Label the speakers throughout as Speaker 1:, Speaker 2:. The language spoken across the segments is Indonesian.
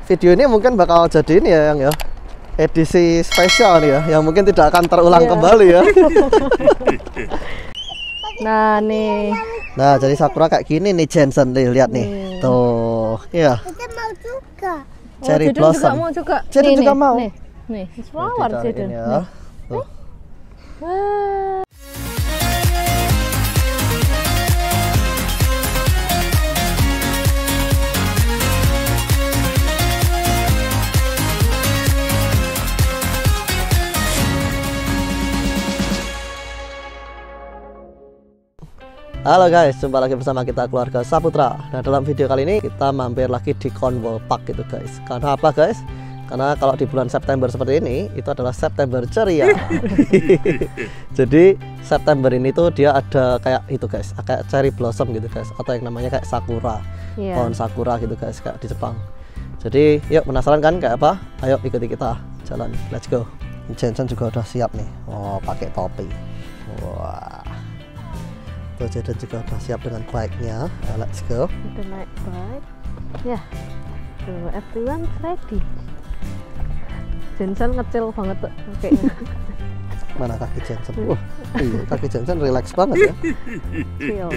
Speaker 1: Video ini mungkin bakal jadi ini ya, yang ya edisi spesial nih ya, yang mungkin tidak akan terulang kembali ya.
Speaker 2: Nah nih.
Speaker 1: Nah jadi sakura kayak gini nih Jensen, nih lihat nih. Tuh, iya.
Speaker 3: Kita mau juga.
Speaker 1: Cherry
Speaker 2: Jaden
Speaker 1: blossom.
Speaker 2: juga mau juga.
Speaker 1: Jaden juga mau.
Speaker 2: Nih, flower Jaden.
Speaker 1: Ya. Tuh.
Speaker 2: Wah.
Speaker 1: Halo guys, jumpa lagi bersama kita keluarga Saputra. Nah dalam video kali ini kita mampir lagi di Cornwall Park gitu guys. Karena apa guys? Karena kalau di bulan September seperti ini, itu adalah September ceria. Jadi September ini tuh dia ada kayak itu guys, kayak cherry blossom gitu guys, atau yang namanya kayak sakura, pohon sakura gitu guys, kayak di Jepang. Jadi yuk, penasaran kan kayak apa? Ayo ikuti kita jalan, let's go. Jensen juga udah siap nih. Oh pakai topi. Wah. Tuh Jaden juga udah siap dengan bike-nya. Let's go.
Speaker 2: Udah naik bike. Ya. Tuh, everyone ready. Jensen ngecil banget tuh kayaknya.
Speaker 1: Mana kaki Jensen? Wah, iya kaki Jensen relax banget ya.
Speaker 2: Chill.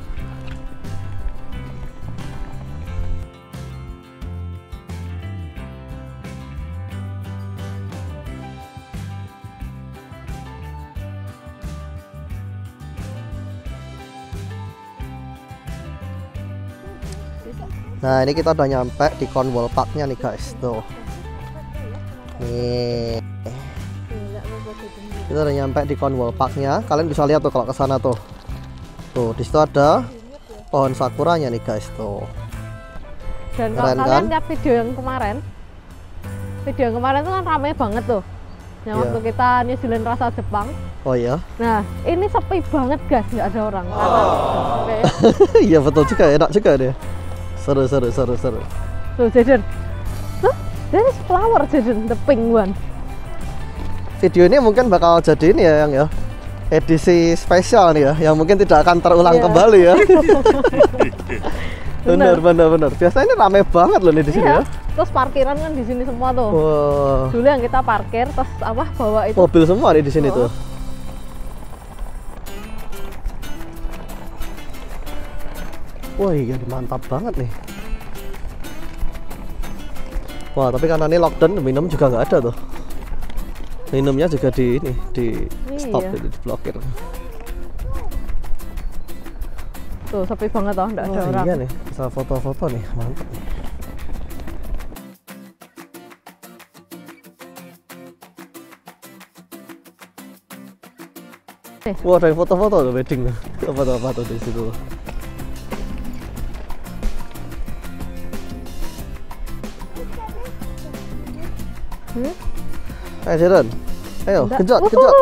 Speaker 1: Nah ini kita udah nyampe di Cornwall Park-nya nih guys. Tuh. Nih. Kita udah nyampe di Cornwall Park-nya. Kalian bisa lihat tuh kalau ke sana tuh. Tuh, di situ ada pohon sakuranya nih guys tuh.
Speaker 2: Dan kalau kalian lihat video yang kemarin tuh kan ramai banget tuh. Yang waktu kita New Zealand rasa Jepang.
Speaker 1: Oh iya.
Speaker 2: Nah, ini sepi banget guys, nggak ada orang.
Speaker 1: Iya betul juga, enak juga deh. Seru.
Speaker 2: Tuh Jaden. Tuh, there is flower Jaden, the pink one.
Speaker 1: Video ini mungkin bakal jadi ini ya, yang ya edisi spesial nih ya, yang mungkin tidak akan terulang kembali ya. Bener. Biasanya ini rame banget loh nih di sini ya.
Speaker 2: Terus parkiran kan di sini semua tuh.
Speaker 1: Wow.
Speaker 2: Dulu yang kita parkir, terus apa bawa itu
Speaker 1: mobil semua nih di sini tuh. Wah iya mantap banget nih. Wah tapi karena ini lockdown, minum juga nggak ada tuh. Minumnya juga di ini, di stop, di blokir.
Speaker 2: Tuh sepi banget toh, nggak ada orang.
Speaker 1: Iya nih, bisa foto-foto nih, mantap nih. Wah ada yang foto-foto tuh wedding tuh. Foto-foto di situ. Ayo Jaden, ayo kejot.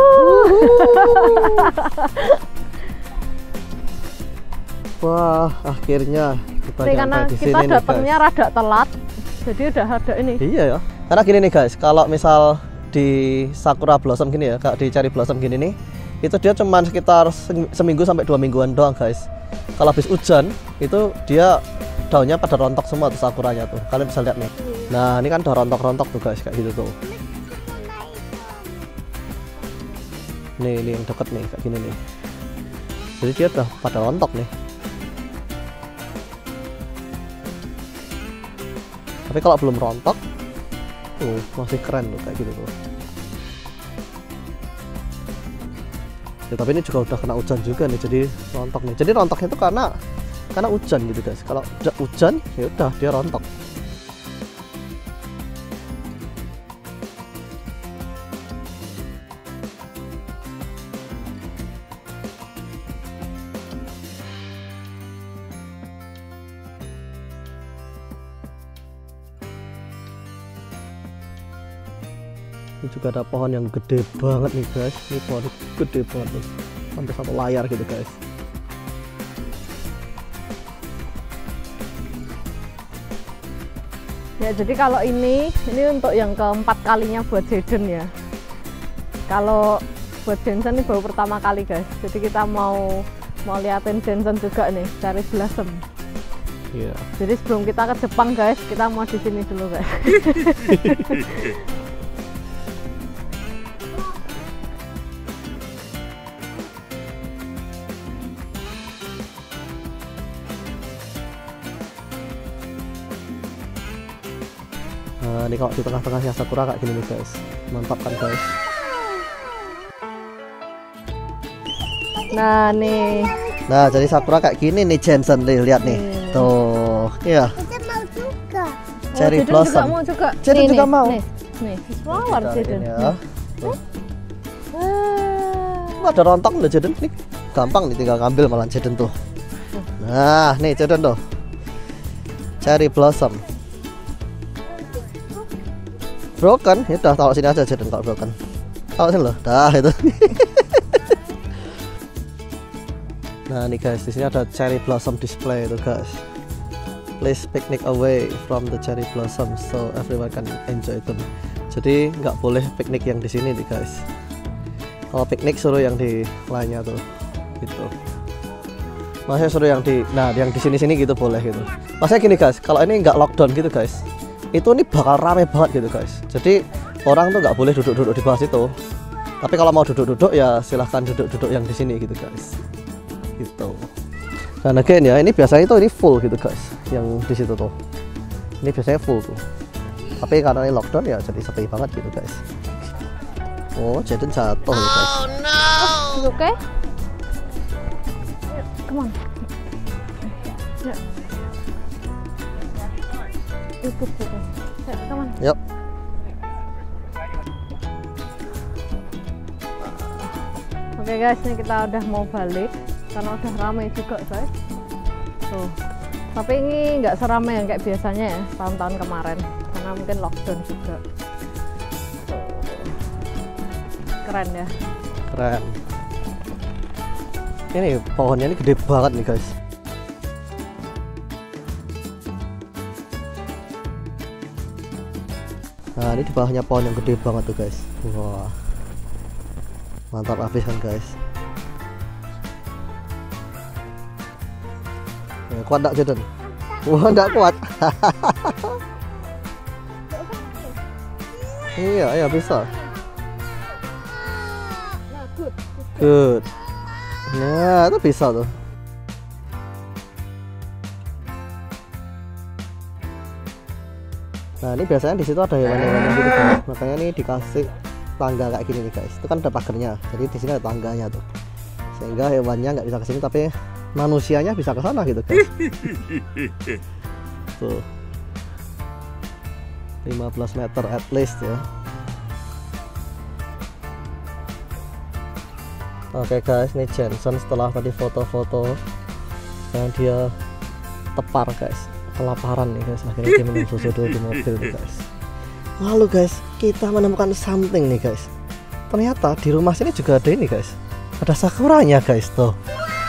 Speaker 1: Wah akhirnya kita
Speaker 2: karena
Speaker 1: di
Speaker 2: kita
Speaker 1: sini
Speaker 2: datangnya rada telat, jadi udah ada ini.
Speaker 1: Iya ya, karena gini nih guys, kalau misal di sakura blossom gini ya, kayak di cherry blossom gini nih, itu dia cuman sekitar seminggu sampai 2 mingguan doang guys. Kalau habis hujan itu dia daunnya pada rontok semua tuh sakuranya tuh, kalian bisa lihat nih. Nah ini kan udah rontok-rontok tuh guys, kayak gitu tuh. Nih yang deket nih kayak gini nih, jadi dia udah pada rontok nih. Tapi kalau belum rontok tuh masih keren tuh kayak gitu tuh ya. Tapi ini juga udah kena hujan juga nih, jadi rontok nih. Jadi rontoknya itu karena hujan gitu guys. Kalau udah hujan ya udah dia rontok. Ini juga ada pohon yang gede banget nih guys. Ini pohon gede banget nih, sampai 1 layar gitu guys.
Speaker 2: Ya jadi kalau ini untuk yang keempat kalinya buat Jaden ya. Kalau buat Jensen ini baru pertama kali guys. Jadi kita mau liatin Jensen juga nih, cherry blossom.
Speaker 1: Iya.
Speaker 2: Jadi sebelum kita ke Jepang guys, kita mau di sini dulu guys.
Speaker 1: Nah, ini kalau di tengah-tengahnya sakura kayak gini nih guys, mantap kan guys.
Speaker 2: Nah nih.
Speaker 1: Nah jadi sakura kayak gini nih Jensen nih, lihat nih. Tuh, iya.
Speaker 3: Kita mau juga.
Speaker 1: Cherry blossom.
Speaker 2: Juga mau juga.
Speaker 1: Jaden juga mau.
Speaker 2: Nih, flower Jaden.
Speaker 1: Ya. Ada rontok loh Jaden nih. Gampang nih tinggal ngambil malah Jaden tuh. Nah, nih Jaden tuh. Cherry blossom. Broken, ya udah taruh sini aja Jaden kalau broken. Taruh sini loh. Dah itu. Nah, nih guys, di sini ada cherry blossom display itu guys. Please picnic away from the cherry blossom so everyone can enjoy them. Jadi nggak boleh piknik yang di sini nih guys. Kalau piknik suruh yang di lainnya tuh, gitu. Maksudnya suruh yang di, nah yang di sini gitu boleh gitu. Maksudnya gini guys, kalau ini nggak lockdown gitu guys, itu ini bakal rame banget gitu guys. Jadi orang tuh nggak boleh duduk-duduk di bawah situ. Tapi kalau mau duduk-duduk ya silahkan duduk-duduk yang di sini gitu guys. Gitu. Dan again ya, ini biasanya itu ini full gitu guys, yang di situ tuh. Ini biasanya full tuh. Tapi karena ini lockdown ya jadi sepi banget gitu guys. Oh, Jaden jatuh ya guys.
Speaker 3: Oh no.
Speaker 2: Oke. Come on. Ya. Ikut kita. Ya, come on.
Speaker 1: Yuk.
Speaker 2: Oke guys, ini kita udah mau balik karena udah ramai juga guys. Tuh. Tapi ini nggak seramai yang kayak biasanya ya tahun-tahun kemarin karena mungkin lockdown juga. Tuh. Keren ya.
Speaker 1: Keren. Ini pohonnya ini gede banget nih guys. Nah ini di bawahnya pohon yang gede banget tuh guys. Wah, mantap habis kan guys. Kuat enggak Jaden? Wah, enggak kuat. Iya bisa. Good. Nah, itu bisa tuh. Nah, ini biasanya di situ ada hewan-hewan gitu guys. Makanya ini dikasih tangga kayak gini nih guys. Itu kan ada pagarnya. Jadi di sini ada tangganya tuh. Sehingga hewannya nggak bisa ke sini tapi manusianya bisa ke sana gitu guys. Tuh. 15 meter at least ya. Oke guys, ini Jensen setelah tadi foto-foto sekarang dia tepar guys, kelaparan nih guys, akhirnya dia minum susu dulu di mobil nih guys. Lalu guys, kita menemukan something nih guys. Ternyata di rumah sini juga ada ini guys, ada sakuranya guys tuh.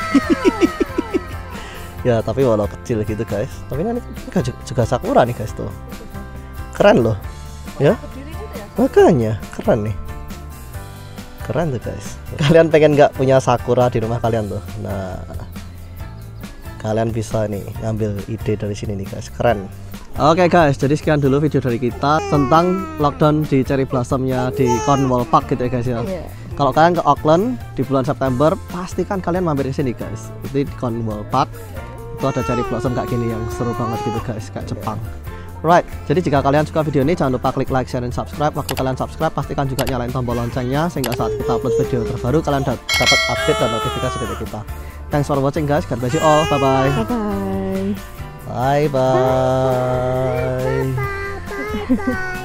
Speaker 1: Ya tapi walau kecil gitu guys, tapi ini juga sakura nih guys tuh. Keren loh ya, makanya keren nih. Keren tuh guys. Kalian pengen nggak punya sakura di rumah kalian tuh? Nah, kalian bisa nih ngambil ide dari sini nih guys. Keren. Oke guys, jadi sekian dulu video dari kita tentang lockdown di cherry blossomnya di Cornwall Park gitu ya guys ya. Kalau kalian ke Auckland di bulan September, pastikan kalian mampir ke sini guys. Itu di Cornwall Park. Itu ada cherry blossom kayak gini yang seru banget gitu guys, kayak Jepang. Right, jadi jika kalian suka video ini jangan lupa klik like, share, dan subscribe. Waktu kalian subscribe pastikan juga nyalain tombol loncengnya sehingga saat kita upload video terbaru kalian dapat update dan notifikasi dari kita. Thanks for watching guys, God bless you all, bye bye.
Speaker 2: Bye bye.
Speaker 1: Bye bye.